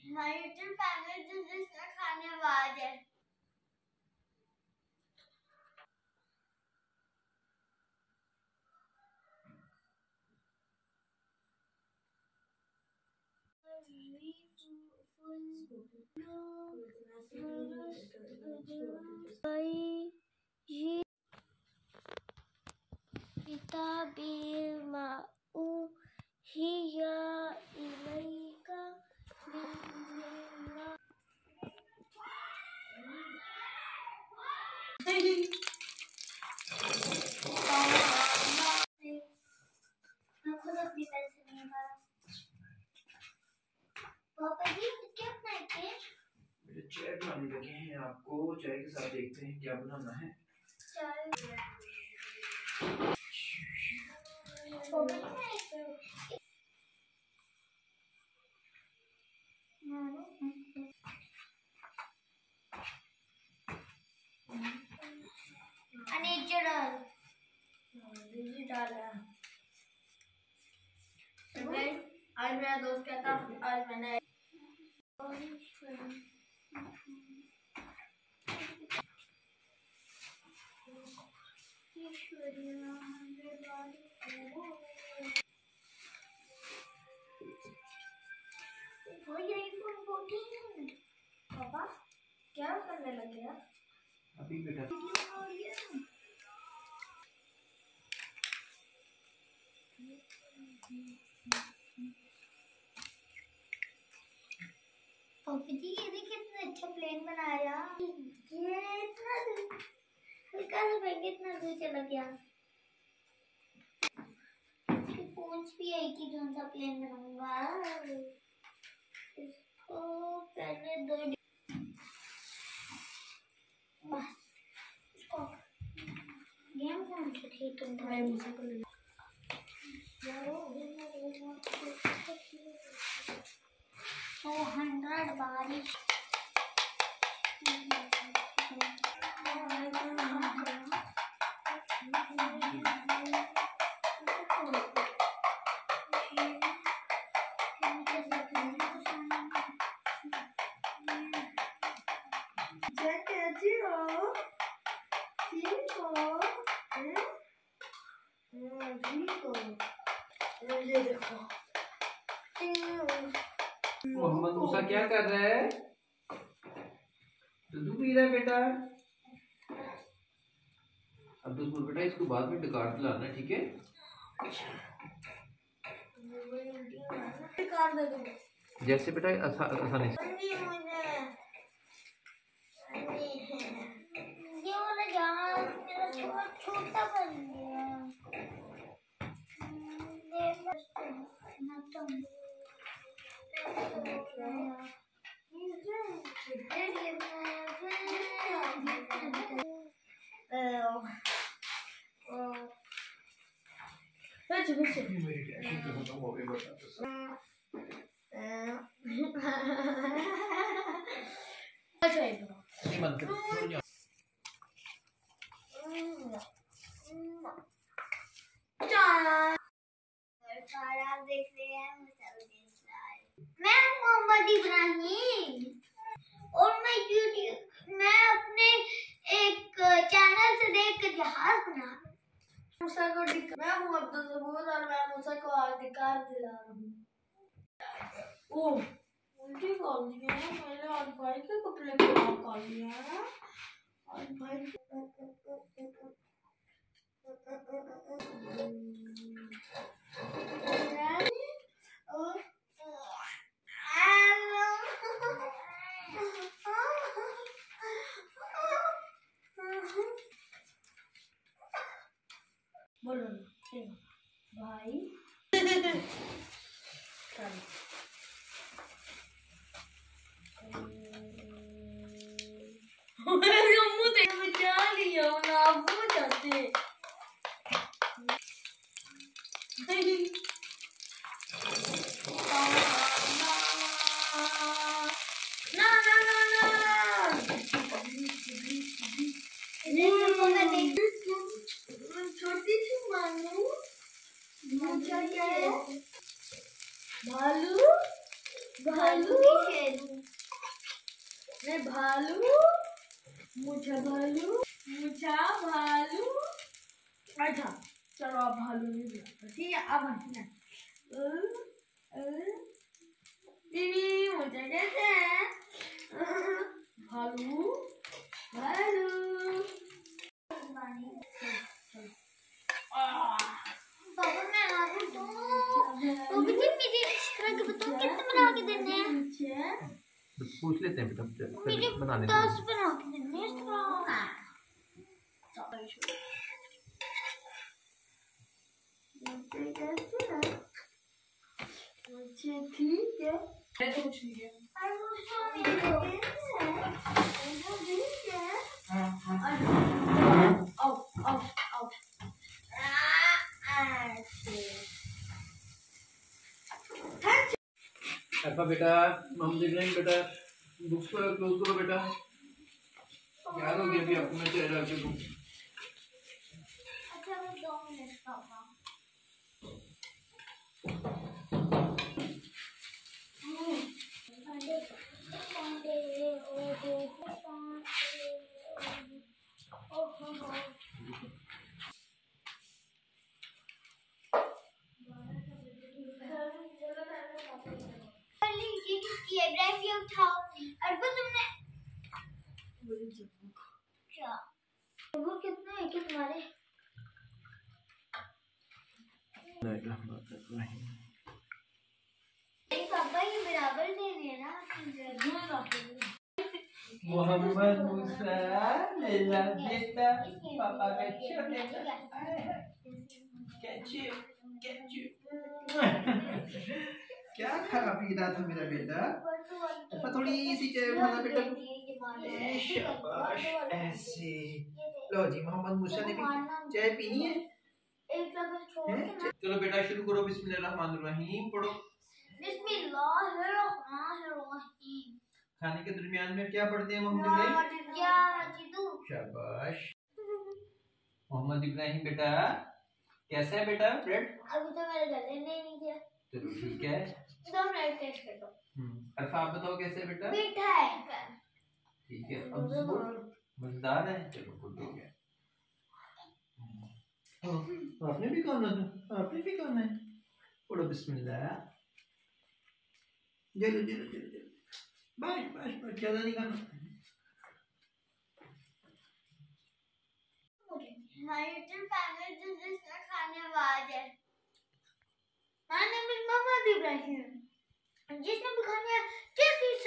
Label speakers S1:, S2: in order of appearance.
S1: हमारी तो फैमिली तो जिसका खाने वाला है। पापा जी क्या बनाए थे?
S2: मेरे चाय बनाने लगे हैं। आपको चाय के साथ देखते हैं क्या बनाना है।
S1: आज मेरा दोस्त कहता आज मैंने पापा क्या करने लगे आप?
S2: अभी बेटा
S1: पापा जी ये देखिए कितना अच्छा प्लेन बनाया। ये इतना इतना दूर चला गया। पूंछ भी है कि कौन सा प्लेन बनाऊंगा। इसको पहले दो बस इसको गेम कौन सा ठीक है? मैं मुझे को ले 200 बारिश
S2: मोहम्मद मूसा क्या कर रहा है? दूध पी रहा है बेटा। अब दूध बेटा इसको बाद में डकार दिलाना, ठीक है? जैसे बेटा आसानी से।
S1: छोटा बन गया। आप देख रहे हैं मैं मोहम्मद इब्राहिम और मैं अपने एक चैनल से देखकर जहाज बना मूसा को मैं हूँ अब्दुल सबूर और मैं मूसा को अधिकार दिला रहा हूँ। ओह उल्टी बोल दिया है मैंने। आज भाई के कपड़े को निकाल दिया है। आज भाई बोलो भाई बचा लिया आप हो जाते ना ना ना ना छोटी सी मानू क्या है? भालू भालू दे दूं।
S3: मैं भालू, मुझे भालू, मुझे भालू। अच्छा चलो आप भालू नहीं बुलाते, ठीक है। अब हंसना। दीदी मुझे कैसे है? भालू भालू।
S1: पापा मैं आलू तो वो भी मुझे इस तरह के बताओ कितने बना के देने हैं।
S2: पूछ लेते हैं बेटा,
S1: मुझे
S2: बना लेते
S1: 10
S2: हैं।
S1: बना के देने हैं इस तरह।
S3: मुझे ठीक है, मैं तो कुछ नहीं किया। आओ आओ आओ।
S2: अल्फा बेटा, मोहम्मद इब्राहिम बेटा, बुक्स को क्लोज करो बेटा। याद हो गया अभी आपको मैं चेहरा के दूं।
S1: अच्छा मैं 2 मिनट पापा। ये उठाओ। अरबा तुमने क्या वो कितने है कि तुम्हारे? पापा ये बराबर देने हैं ना।
S2: मोहम्मद मूसा मेरा बेटा, पापा का छोटा क्या खाना पी रहा था मेरा बेटा? अल्फा थोड़ी सी चाय बनाना बेटा। शाबाश, ऐसे। लो जी, मोहम्मद मूसा ने भी चाय पीनी है। चलो बेटा शुरू करो। बिस्मिल्लाहिर्रहमानिर्रहीम पढ़ो।
S1: बिस्मिल्लाहिर्रहमानिर्रहीम।
S2: खाने के दरमियान में क्या पढ़ते हैं मोहम्मद इब्राहिम? शाबाश। मोहम्मद इब्राहिम बेटा कैसा है बेटा ब्रेड?
S1: अभी तो मेरे गले ने नहीं किया।
S2: चलो ठीक है।
S1: 2 मिनट टेस्ट कर दो।
S2: अल्फा आप बताओ कैसे है बेटा?
S1: मीठा है।
S2: ठीक है। अब मजेदार है। चलो गुड हो गया। आपने भी खाना था? आपने भी खाना है? पढ़ो बिस्मिल्लाह। जल्दी जल्दी जल्दी। बस बस बस, ज्यादा नहीं खाना।
S1: हमारी फैमिली जिसने खाने वाले है। My name is Mohammad Ibrahim. जिसने भी खाने जल्दी